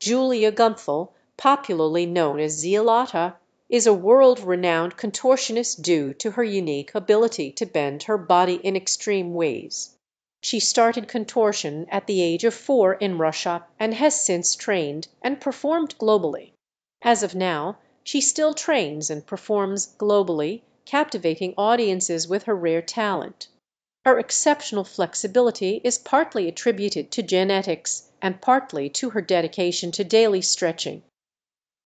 Julia Gunthel, popularly known as Zealata, is a world-renowned contortionist due to her unique ability to bend her body in extreme ways. She started contortion at the age of 4 in Russia and has since trained and performed globally. As of now, she still trains and performs globally, captivating audiences with her rare talent. Her exceptional flexibility is partly attributed to genetics and partly to her dedication to daily stretching.